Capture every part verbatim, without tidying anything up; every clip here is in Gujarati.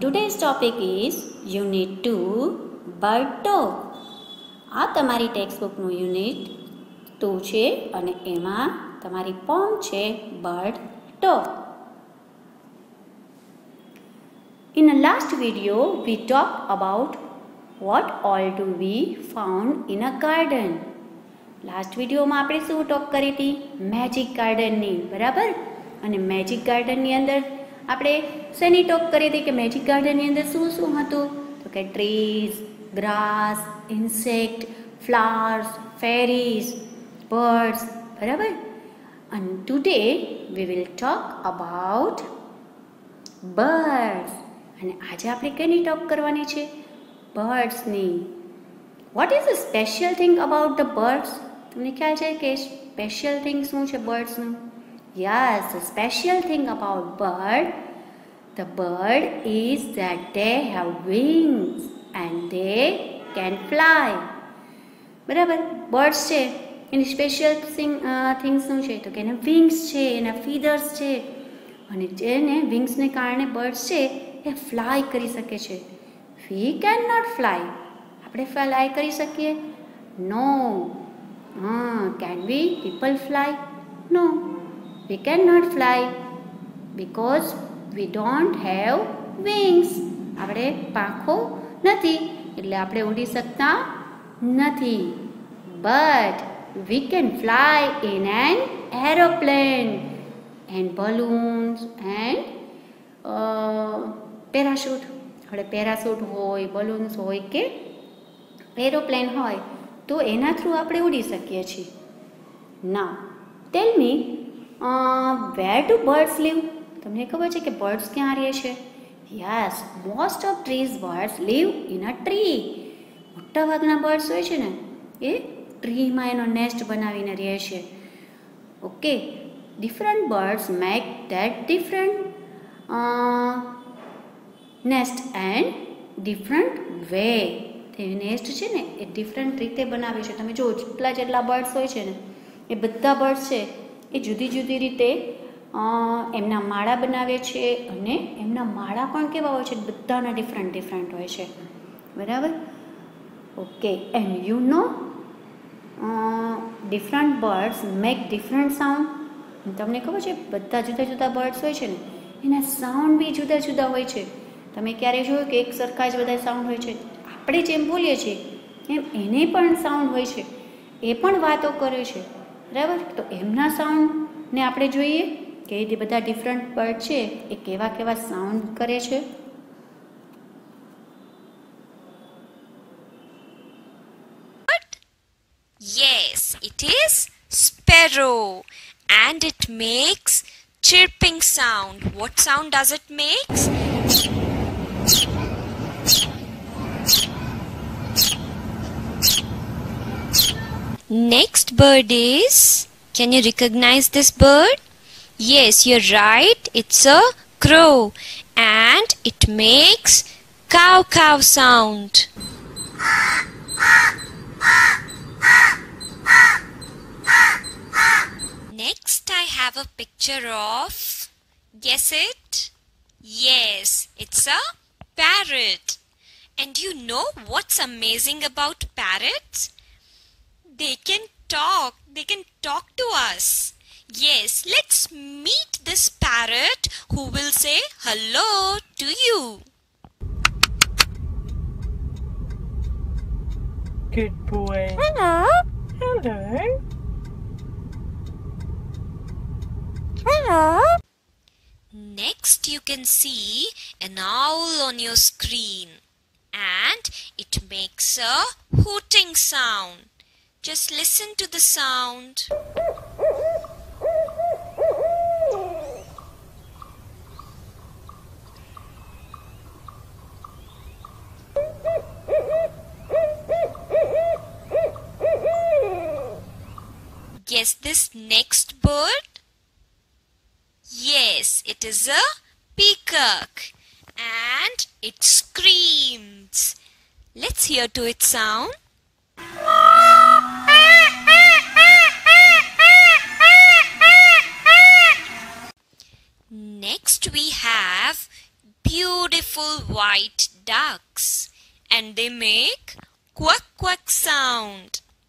today's topic is Unit two, Bird Talk. આ તમારી ટેક્સ્ટબુકનું યુનિટ ટુ છે અને એમાં તમારી પોમ છે bird talk. In the last video, we talked about what all do we found in a garden. Last વિડીયોમાં આપણે શું ટોક કરી હતી? મેજિક ગાર્ડનની, બરાબર? અને મેજિક ગાર્ડનની અંદર આપણે શેની ટોક કરી હતી કે મેજિક ગાર્ડનની અંદર શું શું હતું? તો કે trees, grass, insect, flowers, fairies, birds, બરાબર? And today we will talk about birds. અને આજે આપણે કેની ટોક કરવાની છે? બર્ડ્સની. What is the special thing about the birds? તમને ખ્યાલ છે કે સ્પેશિયલ થિંગ શું છે બર્ડ્સનું? Yes, the special thing about bird, the bird is that they have wings and they can fly. બરાબર? બર્ડ્સ છે એની સ્પેશિયલ થિંગ થિંગ શું છે? તો કે એના વિંગ્સ છે, એના ફીધર્સ છે, અને જેને વિંગ્સને કારણે બર્ડ્સ છે એ ફ્લાય કરી શકે છે. We can not fly. આપણે ફ્લાય કરી શકીએ? નો. હા, can we people fly? No, we can not fly because we don't have wings. આપણે પાંખો નથી એટલે આપણે ઉડી શકતા નથી. But we can fly in an aeroplane and balloons and parachute. આપણે પેરાશૂટ હોય, બલૂન્સ હોય કે એરોપ્લેન હોય તો એના થ્રુ આપણે ઉડી શકીએ છીએ. ના tell me, where do birds live? તમને ખબર છે કે બર્ડ્સ ક્યાં રહે છે? Yes, most of trees birds live in a tree. મોટા ભાગના બર્ડ્સ હોય છે ને એ ટ્રીમાં એનો નેસ્ટ બનાવીને રહે છે. Okay, different birds make that different nest and different way. તે નેસ્ટ છે ને એ ડિફરન્ટ રીતે બનાવે છે. તમે જુઓ, જેટલા જેટલા બર્ડ્સ હોય છે ને એ બધા બર્ડ્સ છે એ જુદી જુદી રીતે એમના માળા બનાવે છે, અને એમના માળા પણ કેવા હોય છે? બધાના ડિફરન્ટ ડિફરન્ટ હોય છે. બરાબર? Okay, and you know different birds make different sound. તમને ખબર છે બધા જુદા જુદા બર્ડ્સ હોય છે ને એના સાઉન્ડ બી જુદા જુદા હોય છે. તમે ક્યારે જોયું કે એક સરખા જ બધા સાઉન્ડ હોય છે? આપણે જેમ બોલીએ છીએ એમ એને પણ સાઉન્ડ હોય છે, એ પણ વાતો કરે છે. બરાબર? તો એમના સાઉન્ડને આપણે જોઈએ કે એ બધા ડિફરન્ટ બર્ડ છે એ કેવા કેવા સાઉન્ડ કરે છે. Yes, it is sparrow, and it makes chirping sound. What sound does it make? Next bird is, can you recognize this bird? Yes, you're right, it's a crow, and it makes cow cow sound. Next I have a picture of, guess it? Yes, it's a parrot. And you know what's amazing about parrots? They can talk. They can talk to us. Yes, let's meet this parrot who will say hello to you. Good boy. Hello. Hello. Hello. Next you can see an owl on your screen, and it makes a hooting sound. Just listen to the sound. Guess this next bird? Yes, it is a peacock, and it screams. Let's hear to its sound. Next we have beautiful white ducks, and they make quack quack sound.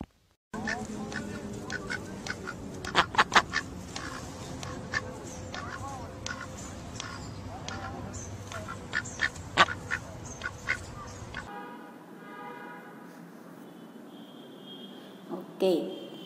Okay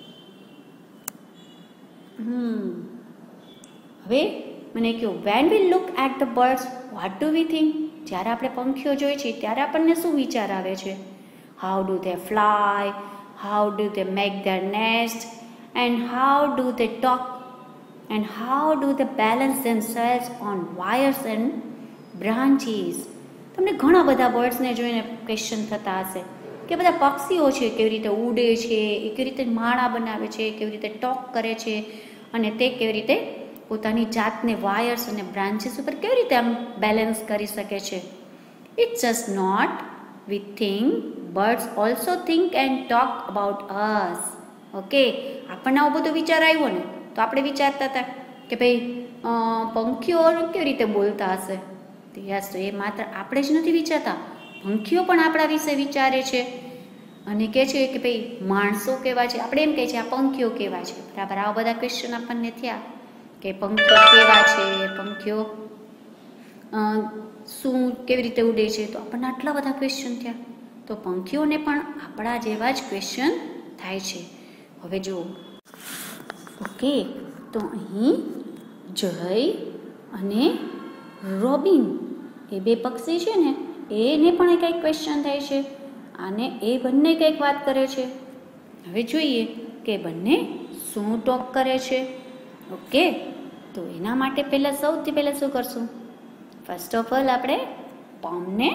hmm હવે મને કહો when we look at the birds what do we think? જ્યારે આપણે પંખીઓ જોઈએ છીએ ત્યારે આપણને શું વિચાર આવે છે? How do they fly, how do they make their nest, and how do they talk, and how do they balance themselves on wires and branches. તમને ઘણા બધા બર્ડ્સને જોઈને ક્વેશ્ચન થતા હશે કે બધા પક્ષીઓ છે કેવી રીતે ઉડે છે, એ કેવી રીતે માળા બનાવે છે, કેવી રીતે ટોક કરે છે, અને તે કેવી રીતે પોતાની જાતને વાયર્સ અને બ્રાન્ચીસ ઉપર કેવી રીતે આમ બેલેન્સ કરી શકે છે. It's just not we think, birds also think and talk about us. Okay, આપણને આવો બધો વિચાર આવ્યો ને તો આપણે વિચારતા હતા કે ભાઈ પંખીઓ કેવી રીતે બોલતા હશે. યસ, તો એ માત્ર આપણે જ નથી વિચારતા, પંખીઓ પણ આપણા વિશે વિચારે છે અને કહે છે કે ભાઈ માણસો કેવા છે. આપણે એમ કહે છે આ પંખીઓ કેવા છે, બરાબર. આવા બધા ક્વેશ્ચન આપણને થયા કે પંખીઓ કેવા છે, પંખીઓ શું કેવી રીતે ઉડે છે, તો આપણને આટલા બધા ક્વેશ્ચન થયા. તો પંખીઓને પણ આપણા જેવા જ ક્વેશ્ચન થાય છે. હવે જુઓ, ઓકે, તો અહીં જય અને રોબિન એ બે પક્ષી છે ને, એને પણ કંઈક ક્વેશ્ચન થાય છે અને એ બંને કંઈક વાત કરે છે. હવે જોઈએ કે બંને શું ટોક કરે છે. ઓકે, તો એના માટે પહેલાં સૌથી પહેલાં શું કરશું? ફર્સ્ટ ઓફ ઓલ આપણે પોમને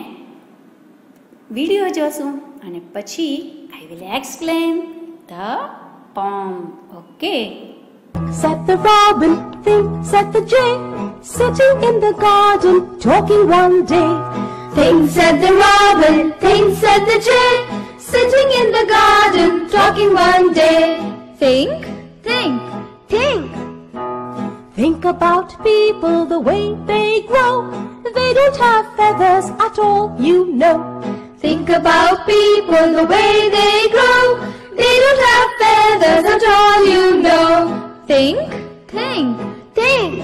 વિડીયો જોશું અને પછી I will explain the poem. Okay. Said the robin, think, said the jay, sitting in the garden, talking one day. Think, said the robin, think, said the jay, sitting in the garden, talking one day. Think, think, think. Think about people, the way they grow. They don't have feathers at all, you know. Think about people, the way they grow. They don't have feathers at all, you know. Think, think, think.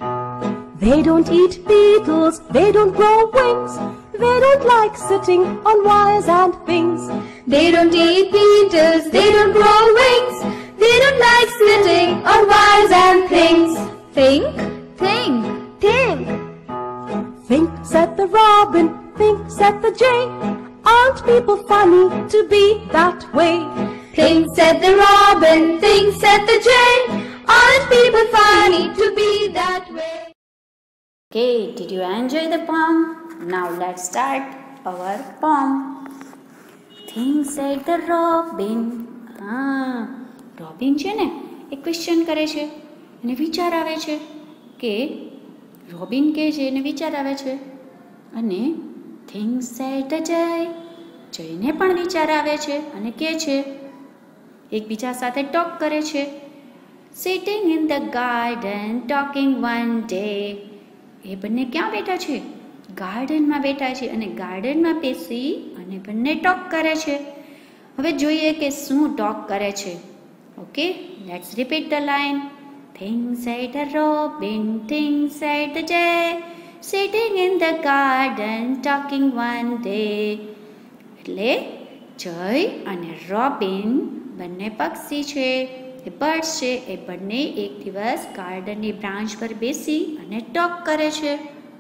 They don't eat beetles, they don't grow wings. They don't like sitting on wires and things. They don't eat beetles, they don't grow wings. They don't like sitting on wires and things. Think, think, think. Think, said the robin, think, said the jay. Aren't people funny to be that way? Think, said the robin, think, said the jay. Aren't people funny to be that way? Okay, did you enjoy the poem? Now let's start our poem. Think, said the robin. હા, રોબિન છે ને એ ક્વેશ્ચન કરે છે અને વિચાર આવે છે કે રોબિન કહે છે એને વિચાર આવે છે અને થિંક સેડ ધ જય, જયને પણ વિચાર આવે છે અને કહે છે, એકબીજા સાથે ટોક કરે છે. Sitting in the garden talking one day, એ બંને ક્યાં બેઠા છે? ગાર્ડનમાં બેઠા છે અને ગાર્ડનમાં બેસી અને બંને ટોક કરે છે. હવે જોઈએ કે શું ટોક કરે છે. Okay, let's repeat the line. Think said the robin, think said the jay, sitting in the garden talking one day. એટલે જય અને રોબિન બંને પક્ષી છે, એ બર્ડ્સ છે, એ બંને એક દિવસ ગાર્ડનની બ્રાન્ચ પર બેસી અને ટોક કરે છે.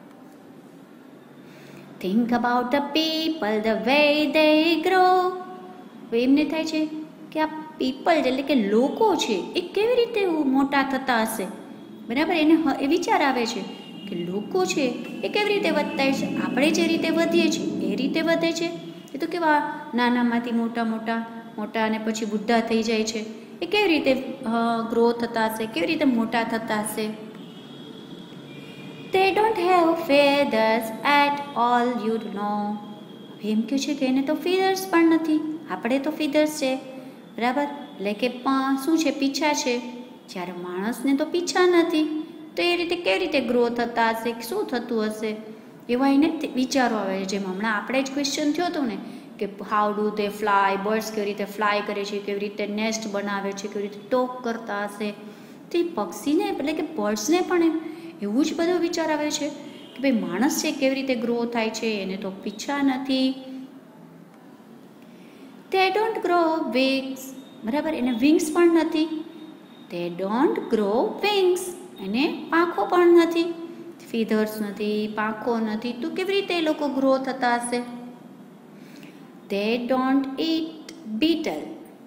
Think about the people, the way they grow. એમને થાય છે કે આ પીપલ એટલે કે લોકો છે એ કેવી રીતે મોટા થતા હશે, બરાબર. એને એ વિચાર આવે છે કે લોકો છે એ કેવી રીતે વધતા છે, આપણે જે રીતે વધીએ છીએ એ રીતે વધે છે. એ તો કેવા નાનામાંથી મોટા મોટા મોટા અને પછી બુઢા થઈ જાય છે, એ કેવી રીતે ગ્રો થતા હશે, કેવી રીતે મોટા થતા હશે. They don't have feathers at all, you know. એમ કહ્યું છે કે એને તો ફીધર્સ પણ નથી, આપણે તો ફીધર્સ છે, બરાબર. એટલે કે શું છે? પીછા છે. જ્યારે માણસને તો પીછા નથી, તો એ રીતે કેવી રીતે ગ્રો થતા હશે, શું થતું હશે? એવા એને વિચારો આવે છે. જેમ હમણાં આપણે જ ક્વેશ્ચન થયો હતો ને કે how do they fly, birds કેવી રીતે ફ્લાય કરે છે, કેવી રીતે નેસ્ટ બનાવે છે, કેવી રીતે ટોક કરતા હશે. તો એ પક્ષીને એટલે કે બર્ડ્સને પણ એવું જ બધો વિચાર આવે છે કે ભાઈ માણસ છે કેવી રીતે ગ્રો થાય છે, એને તો પીછા નથી. They don't grow wings. બરાબર, એને વિંગ્સ પણ નથી. They don't grow wings. એને પાંખો પણ નથી. ફીધર્સ નથી, પાંખો નથી. તો કેવી રીતે એ લોકો ગ્રો થતા હશે? They don't eat beetle.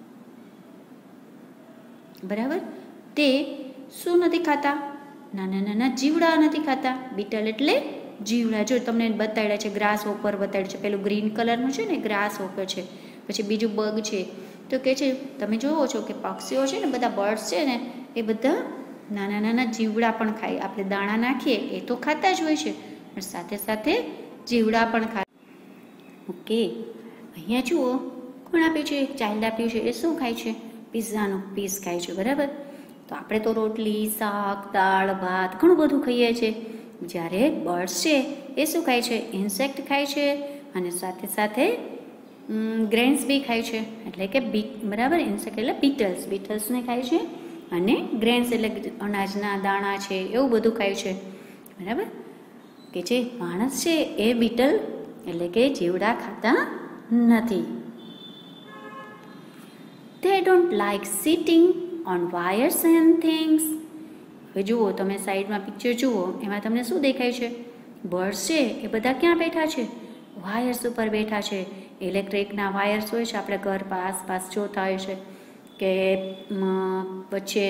બરાબર, તે શું નથી ખાતા? નાના નાના જીવડા નથી ખાતા. બીટલ એટલે જીવડા. જો તમને બતાડ્યા છે ગ્રાસ હોપર બતાડ્યું છે, પેલું ગ્રીન કલરનું છે ને ગ્રાસ હોપર છે. પછી બીજું બગ છે. તો કે છે તમે જોવો છો કે પક્ષીઓ છે ને બધા બર્ડ્સ છે ને એ બધા નાના નાના જીવડા પણ ખાય. આપણે દાણા નાખીએ એ તો ખાતા જ હોય છે, પણ સાથે સાથે જીવડા પણ ખાય. ઓકે, અહીંયા જુઓ કોણ આપ્યું છે? ચાઇલ્ડ આપ્યું છે. એ શું ખાય છે? પિઝાનો પીસ ખાય છે. બરાબર, તો આપણે તો રોટલી, શાક, દાળ, ભાત ઘણું બધું ખાઈએ છીએ. જ્યારે બર્ડ્સ છે એ શું ખાય છે? ઇન્સેક્ટ ખાય છે અને સાથે સાથે ગ્રેન્સ બી ખાય છે. એટલે કે બીટ, બરાબર, ઇન્સેક્ટ એટલે બીટલ્સ, બીટલ્સને ખાય છે અને ગ્રેન્સ એટલે અનાજના દાણા છે એવું બધું ખાય છે. બરાબર, કે જે માણસ છે એ બીટલ એટલે કે જીવડા ખાતા નથી. They don't like sitting on wires and things. હવે જુઓ તમે સાઈડમાં પિક્ચર જુઓ, એમાં તમને શું દેખાય છે? બર્ડ્સ છે એ બધા ક્યાં બેઠા છે? વાયર્સ ઉપર બેઠા છે. ઇલેક્ટ્રિકના વાયર્સ હોય છે, આપણે ઘર આસપાસ જોતા હોય છે કે વચ્ચે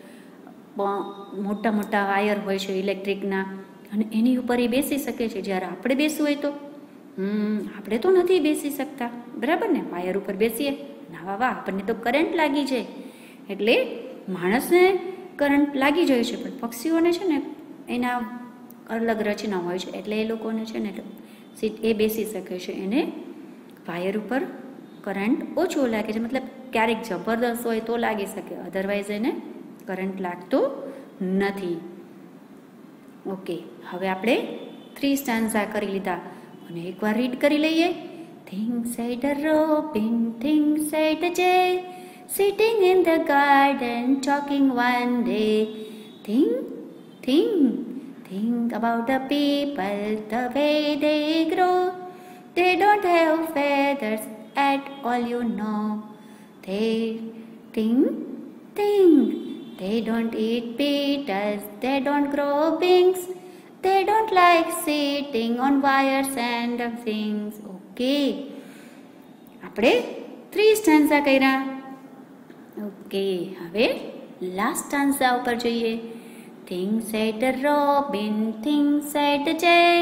મોટા મોટા વાયર હોય છે ઇલેક્ટ્રિકના, અને એની ઉપર એ બેસી શકે છે. જ્યારે આપણે બેસવું હોય તો હમ આપણે તો નથી બેસી શકતા. બરાબર ને, વાયર ઉપર બેસીએ ના વાહ વાહ આપણને તો કરંટ લાગી જાય. એટલે માણસને કરંટ લાગી જાય છે, પણ પક્ષીઓને છે ને એના અલગ રચના હોય છે. એટલે એ લોકોને છે ને સીટ એ બેસી શકે છે. એને વાયર ઉપર કરંટ ઓછો લાગે છે, મતલબ ક્યારેક જબરદસ્ત હોય તો લાગી શકે, અધરવાઇઝ એને કરંટ લાગતો નથી. ઓકે, હવે આપણે થ્રી સ્ટાન્ઝા કરી લીધા અને એકવાર રીડ કરી લઈએ. Things said a robin, things said a jay, sitting in the garden talking one day. Think, think, think about the people, the way they grow. They don't have feathers at all, you know. They think, think. They don't eat beetles, they don't grow wings. They don't like sitting on wires and things. Okay. આપણે થ્રી સ્ટાન્ઝા કર્યા. ઓકે, હવે લાસ્ટ સ્ટાન્ઝા ઉપર જઈએ. Things said a robin, things said a jay.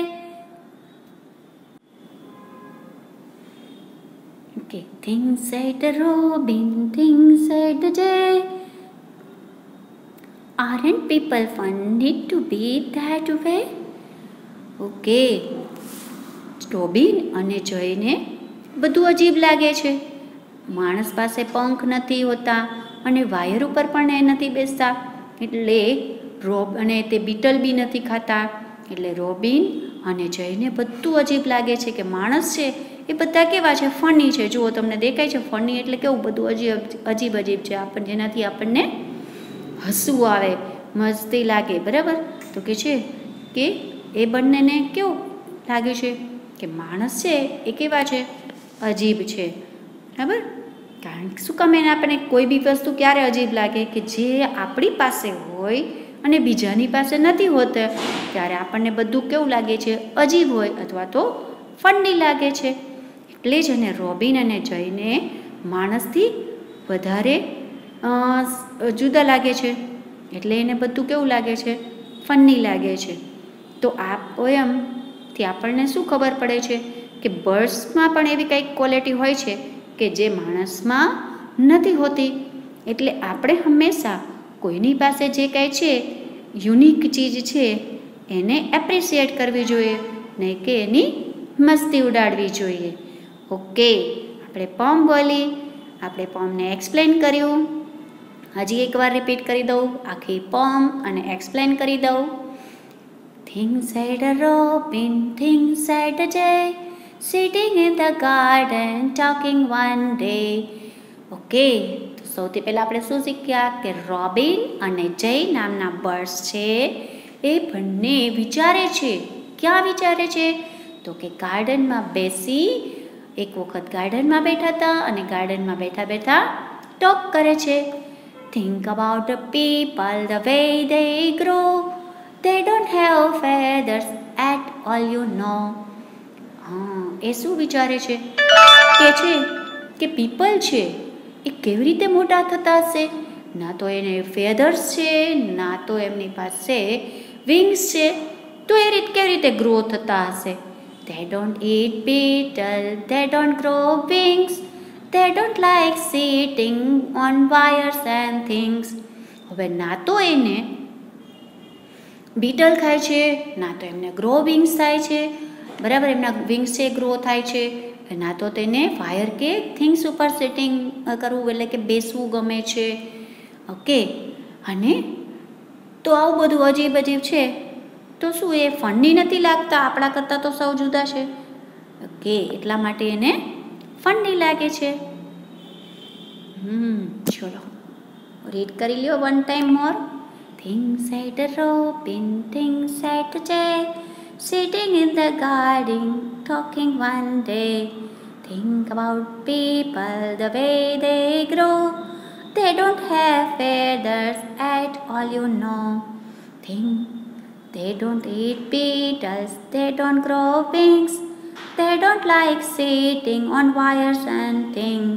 Okay, things said a robin, things said a jay. Aren't people funny to be that way? Okay, robin અને જયને બધું અજીબ લાગે છે. માણસ પાસે પંખ નથી હોતા અને વાયર ઉપર પણ એ નથી બેસતા, એટલે રોબ અને તે બીટલ બી નથી ખાતા. એટલે રોબિન અને જયને બધું અજીબ લાગે છે કે માણસ છે એ બધા કેવા છે? ફની છે. જુઓ તમને દેખાય છે ફની એટલે કેવું બધું અજીબ અજીબ અજીબ છે, આપણને જેનાથી આપણને હસવું આવે, મસ્તી લાગે. બરાબર, તો કે છે કે એ બંનેને કેવું લાગે છે કે માણસ છે એ કેવા છે? અજીબ છે. બરાબર, કારણ કે શું કામ એને આપણને કોઈ બી વસ્તુ ક્યારે અજીબ લાગે? કે જે આપણી પાસે હોય અને બીજાની પાસે નથી હોતા, ત્યારે આપણને બધું કેવું લાગે છે? અજીબ હોય અથવા તો ફની લાગે છે. એટલે જ એને રોબિન અને જયને માણસથી વધારે જુદા લાગે છે. એટલે એને બધું કેવું લાગે છે? ફની લાગે છે. તો આ પોયમથી આપણને શું ખબર પડે છે? કે બર્ડ્સમાં પણ એવી કંઈક ક્વોલિટી હોય છે કે જે માણસમાં નથી હોતી. એટલે આપણે હંમેશા કોઈની પાસે જે કાંઈ છે યુનિક ચીજ છે એને એપ્રિશિએટ કરવી જોઈએ, નહીં કે એની મસ્તી ઉડાડવી જોઈએ. ઓકે, આપણે પોમ બોલી, આપણે પોમને એક્સપ્લેન કર્યું. હજી એકવાર રિપીટ કરી દઉં આખી પોમ અને એક્સપ્લેન કરી દઉં. Things said a robin, things said a jay, sitting in the garden talking one day. Okay, તો સૌથી પહેલાં આપણે શું શીખ્યા કે રોબિન અને જય નામના બર્ડ્સ છે એ બંને વિચારે છે. ક્યાં વિચારે છે? તો કે ગાર્ડનમાં બેસી એક વખત ગાર્ડનમાં બેઠા હતા અને ગાર્ડનમાં બેઠા બેઠા ટોક કરે છે. Think about the people, the way they grow. They don't have feathers at all, you know. હા, એ શું વિચારે છે? કે છે કે પીપલ છે એ કેવી રીતે મોટા થતા હશે? ના તો એને ફેધર્સ છે, ના તો એમની પાસે વિંગ્સ છે, તો એ રીત કેવી રીતે ગ્રો થતા હશે? They don't eat beetle, they don't grow wings, they don't like sitting on wires and things. હવે ના તો એને બીટલ ખાય છે, ના તો એમને ગ્રો વિંગ્સ થાય છે, બરાબર, એમના વિંગ્સ છે ગ્રો થાય છે, ના તો તેને વાયર કે થિંગ્સ ઉપર સેટિંગ કરવું એટલે કે બેસવું ગમે છે. ઓકે, અને તો આવું બધું અજીબ અજીબ છે તો શું એ ફની નથી લાગતા? આપણા કરતાં તો સૌ જુદા છે. ઓકે, એટલા માટે એને ફની લાગે છે. હમ ચલો રીડ કરી લ્યો one time more. Things said a robin, things said a jay, sitting in the garden talking one day. Think about people, the way they grow. They don't have feathers at all, you know. Think they don't eat beetles, they don't grow wings, they don't like sitting on wires and things.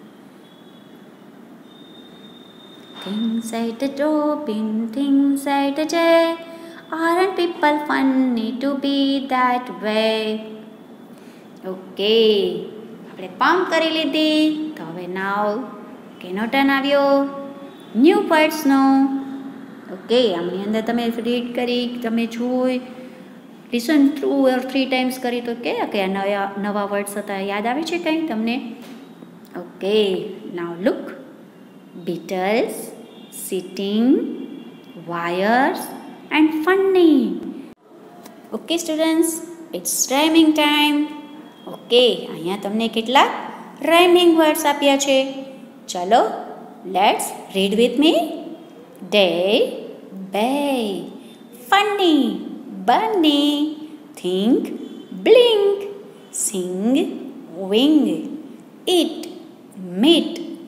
Things said a robin, things said a jay, aren't people funny to be that way? Okay, આપણે પામ કરી લીધી. તો હવે નાવ કેનો ટર્ન આવ્યો? ન્યૂ વર્ડ્સનો. ઓકે, આમની અંદર તમે રીડ કરી, તમે જોઈ, listen through or three times કરી તો કે કે નવા નવા વર્ડ્સ હતા યાદ આવે છે કંઈ તમને? Okay, now look. Beetles, sitting, wires and funny. Okay students, it's rhyming time. Okay, અહીંયા તમને કેટલા rhyming words આપ્યા છે. ચલો, let's read with me. Day, bay, funny, bunny, think, blink, sing, wing, eat, meet.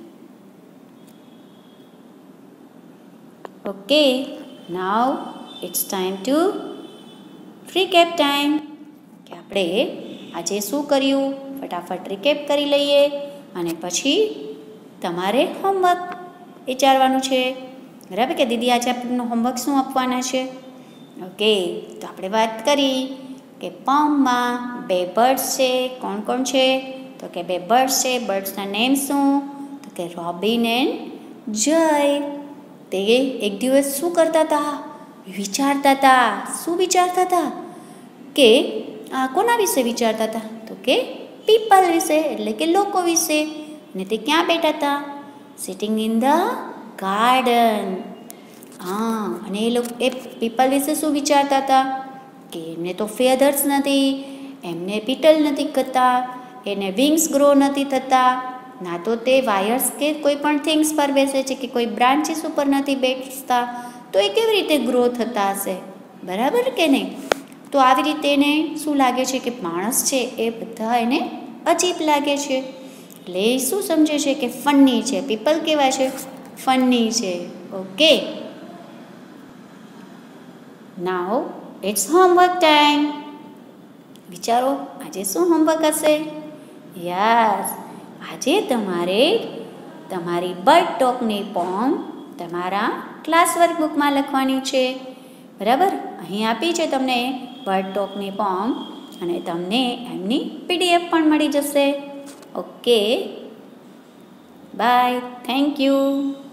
Okay, now it's time to recap time. કે આપણે આજે શું કર્યું ફટાફટ રિકેપ કરી લઈએ અને પછી તમારે હોમવર્ક વિચારવાનું છે, બરાબર? કે દીદી આજે આપણને હોમવર્ક શું આપવાના છે? ઓકે, તો આપણે વાત કરી કે પોમમાં બે બર્ડ્સ છે. કોણ કોણ છે? તો કે બે બર્ડ્સ છે. બર્ડ્સના નેમ શું? તો કે રોબિન એન્ડ જય. તે એક દિવસ શું કરતા હતા? વિચારતા હતા. શું વિચારતા હતા? કે આ કોના વિશે વિચારતા હતા? તો કે પીપલ વિશે, એટલે કે લોકો વિશે. અને તે ક્યાં બેઠા હતા? Sitting in the garden. હા, અને એ લોકો એ પીપલ વિશે શું વિચારતા હતા? કે એમને તો ફેધર્સ નથી, એમને પીટલ નથી કરતા, એને વિંગ્સ ગ્રો નથી થતા, ના તો તે વાયર્સ કે કોઈ પણ થિંગ્સ પર બેસે છે કે કોઈ બ્રાન્ચીસ ઉપર નથી બેસતા, તો એ કેવી રીતે ગ્રો થતા હશે? બરાબર કે નહીં? તો આવી રીતે એને શું લાગે છે કે માણસ છે એ બધા એને અજીબ લાગે છે. એટલે એ શું સમજે છે કે ફની છે. પીપલ કેવા છે? ફની છે. Okay, now it's homework time. વિચારો આજે શું હોમવર્ક હશે? યસ, આજે તમારે તમારી બર્ડ ટોકની પોમ તમારા ક્લાસ વર્કબુકમાં લખવાની છે, બરાબર? અહીં આપી છે તમને બર્ડ ટોકની પોમ અને તમને એમની પીડીએફ પણ મળી જશે. Okay, bye, thank you.